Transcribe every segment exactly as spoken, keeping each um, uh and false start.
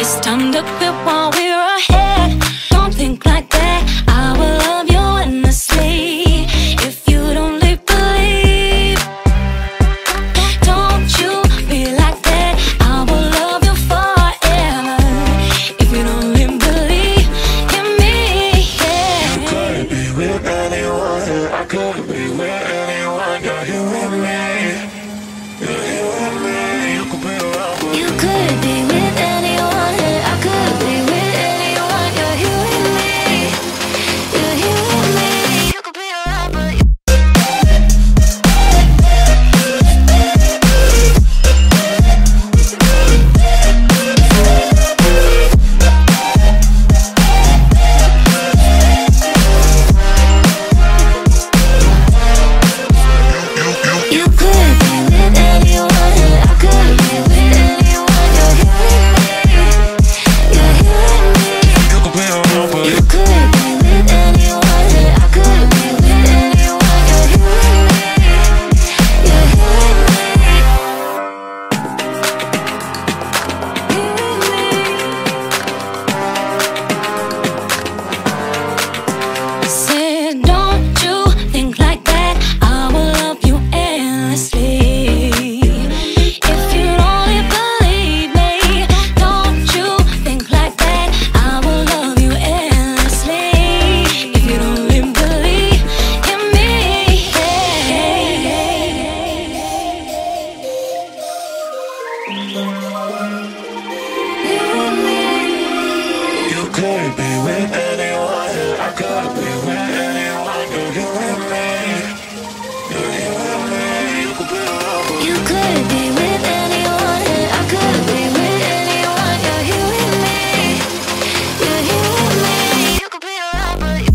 It's time to quit while we're ahead. Don't think like that. I will love you endlessly. If you don't leave, believe. Don't you be like that. I will love you forever. If you don't leave, believe in me, yeah. You could be with anyone, I could be with anyone. You're here with me. You're here with me. You could be around, but You could be with anyone, I could be with anyone. You're here with me. You're here with me. You could be around, but you You could be with anyone, I could be with anyone. You're here with me. You're here with me. you could be around, but You could be with anyone, I could be with anyone. You're here with me. You're here with me. Said, don't you think like that. I will love you endlessly. If you only believe me, don't you think like that. I will love you endlessly. If you only believe in me, yeah. you could be with anyone, I could be with anyone. You're here with me. You're here with me. You could be around, but You could be with anyone, I could be with anyone. You're here with me. You're here with me. You could be around, but you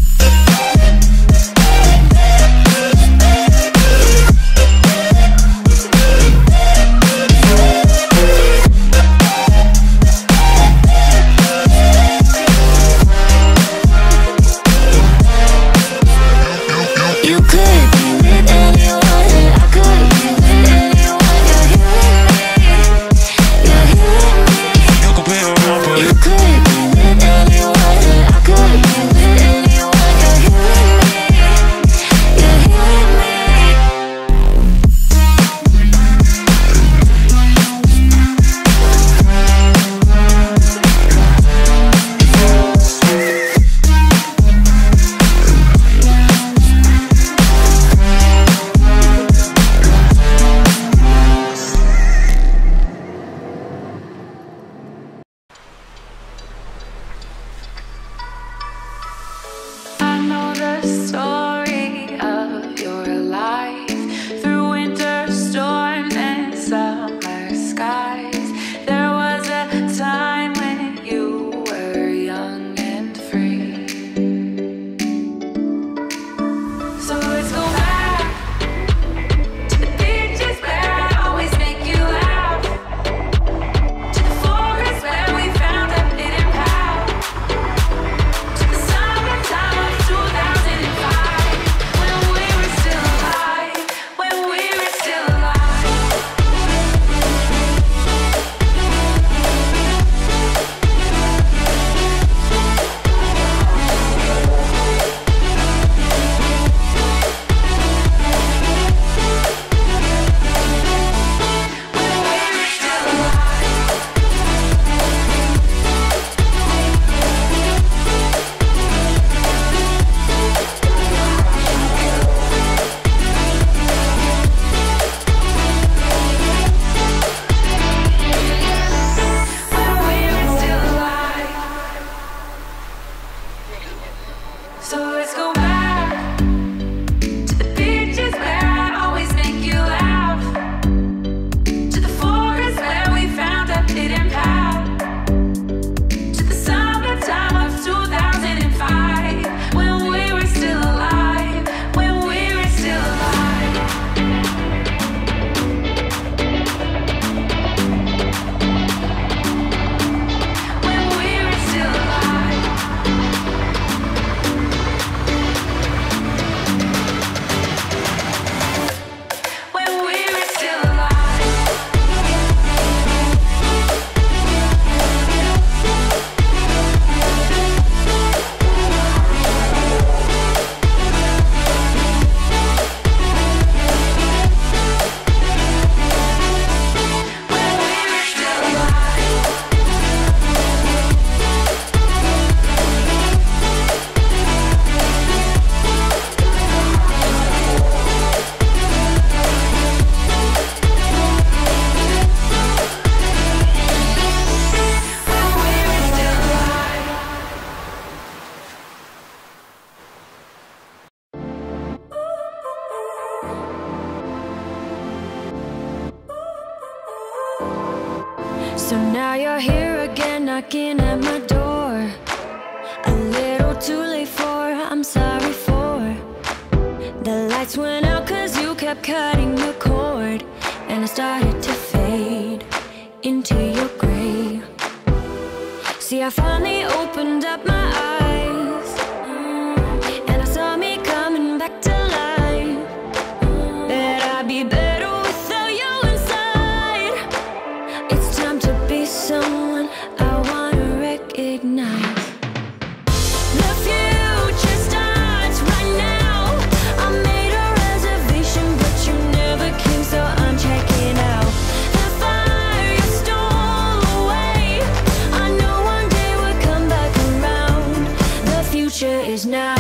knocking at my door. A little too late for, I'm sorry for. The lights went out cause you kept cutting the cord, and I started to fade into your gray. See, I finally opened up my eyes, and I saw me coming back to life. That I'd be better without you inside. It's time to be someone I wanna recognize. The future starts right now. I made a reservation, but you never came, so I'm checking out. The fire you stole away, I know one day we'll come back around. The future is now.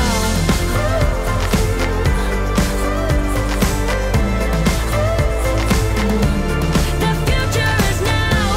The future is now.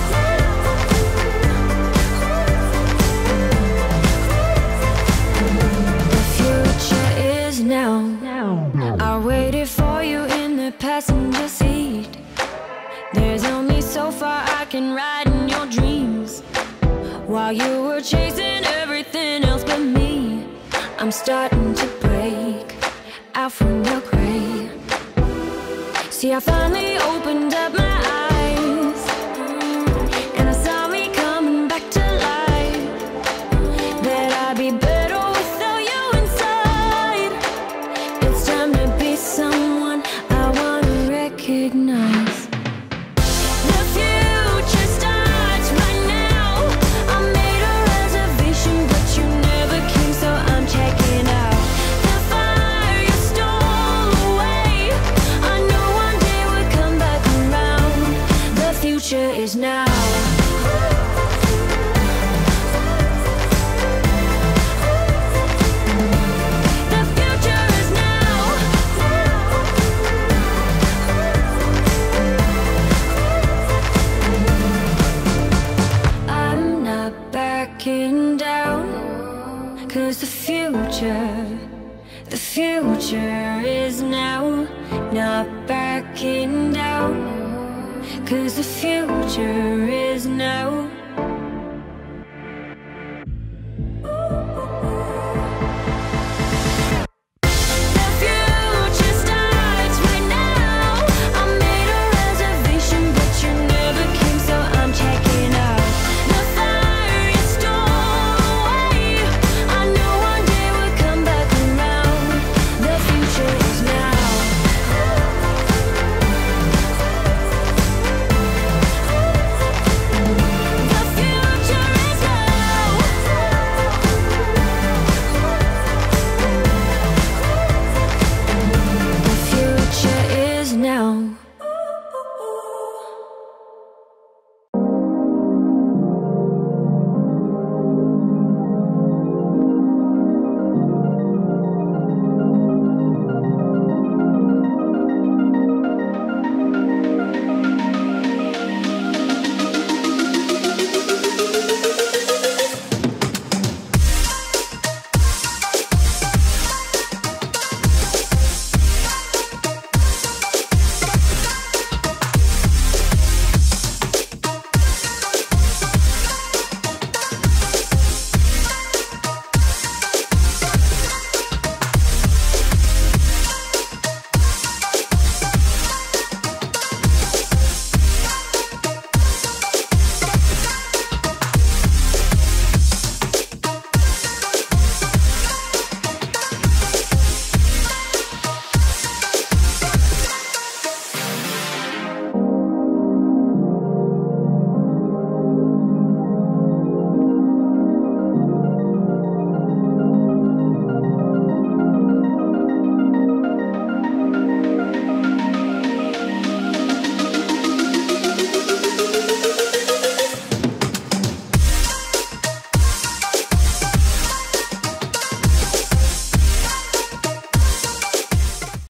The future is now. I waited for you in the passenger seat. There's only so far I can ride in your dreams, while you were chasing everything else but me. I'm starting to break out from your gray. See, I finally opened up my eyes, and I saw me coming back to life. That I'd be better without you inside. It's time to be someone I wanna recognize. The future starts right now. I made a reservation, but you never came, so I'm checking out. The fire you stole away, I know one day we'll come back around. The future is now. The future is now. I'm not backing down, cause the future, the future is now. Not backing down, cause the future is now.